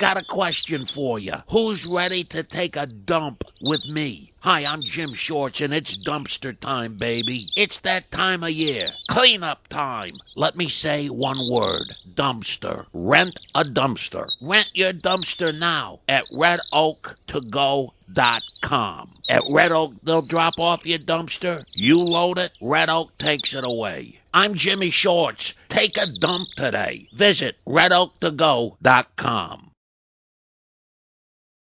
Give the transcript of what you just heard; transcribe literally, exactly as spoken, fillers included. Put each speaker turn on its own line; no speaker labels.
got a question for you. Who's ready to take a dump with me? Hi, I'm Jim Shorts, and it's dumpster time, baby. It's that time of year. Cleanup time. Let me say one word. Dumpster. Rent a dumpster. Rent your dumpster now at red oak to go dot com. At Red Oak, they'll drop off your dumpster. You load it. Red Oak takes it away. I'm Jimmy Shorts. Take a dump today. Visit red oak to go dot com.